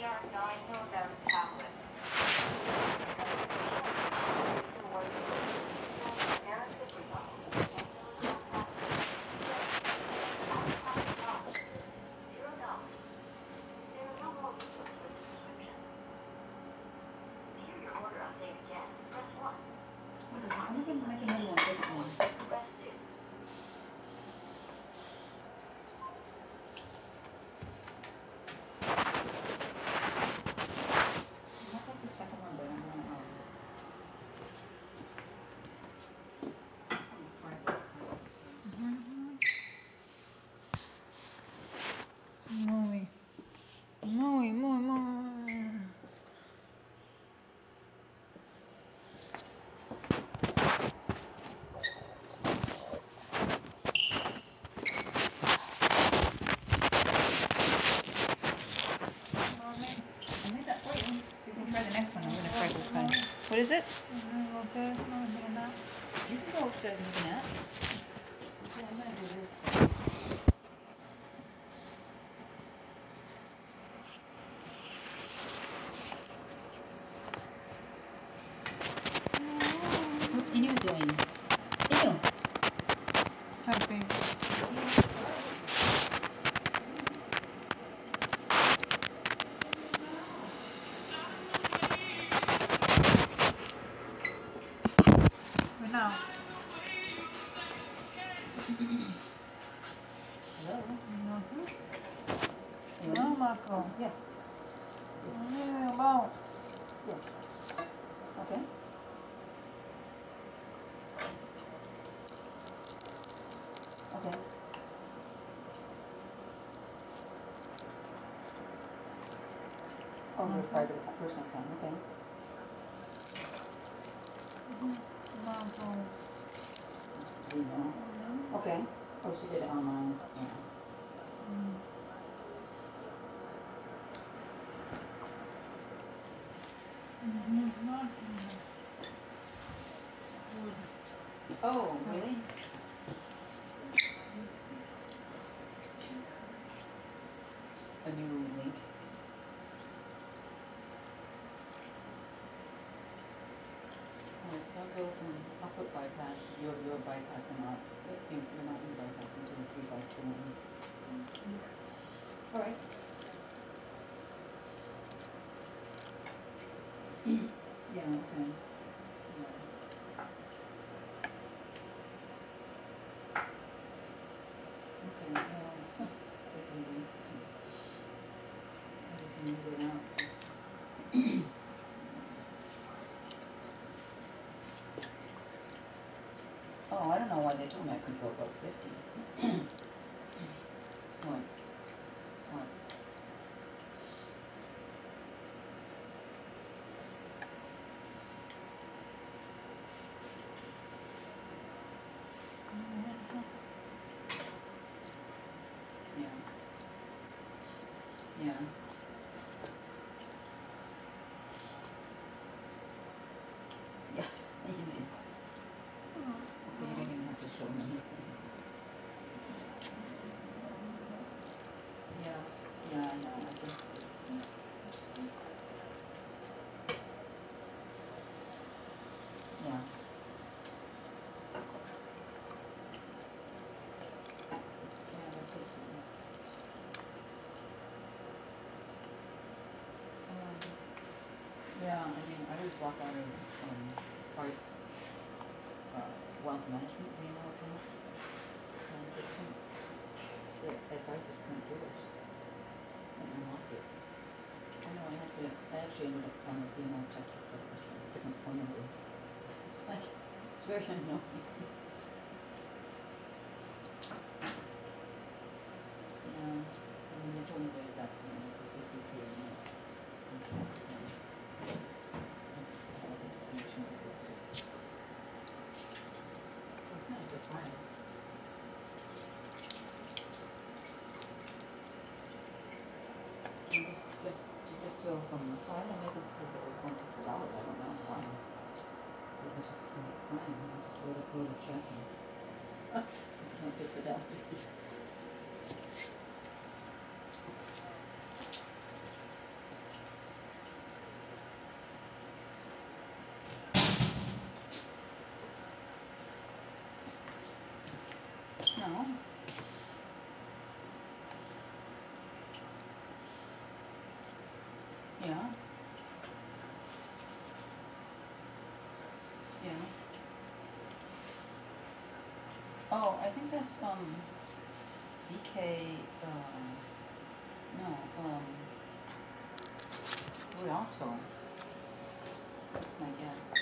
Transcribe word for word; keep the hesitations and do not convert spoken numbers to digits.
I'm going to make another one, different one. I like the second one better. I'm gonna, um, fry this. Muy, muy, muy, muy. I made that for you. You can try the next one. I'm gonna try this side. What is it? You can go upstairs and look at. Yeah, I'm gonna do this. What's Inu doing? Inu! Helping. Now. Hello? No, Marco. Yes. Yes. Yeah, well. Yes. Okay. Okay. Oh, you're private, a personal account, okay. Marco. You know. Okay. Oh, she did it online. Yeah. Oh, really? A new link. Alright, so I'll go from, I'll put bypass, you're, you're bypassing out, you're you're not in bypass until the three five two one. Alright. Yeah, okay. Yeah. Okay, well, huh, I can use this. I just move it out, 'cause oh, I don't know why they told me I could go above fifty. What? What? Yeah. Yeah. Yeah. You did. Okay, you didn't even have to show me anything. Yeah. Yeah, I know. I guess it's, yeah. Yeah, that's it. Um, yeah, I mean, I would walk out of um, Art's uh, wealth management email account. And they couldn't, the advisors couldn't do it. Couldn't unlock it. I know, I had to, I actually ended up calling the email text, but a different, different phone number. It's like, it's very annoying. Yeah, I mean, they told me there's that, you know, the fifty K a month contracts thing. All the extension of it. I'm kind of surprised. And just, just, to just go from, well, I don't know, maybe it's because it was going to Fidel, I don't know why. It was just so fine, I just wrote a, wrote a check and, ah, went to Fidel. Oh, I think that's, um, B K, uh, no, um, Rialto. That's my guess.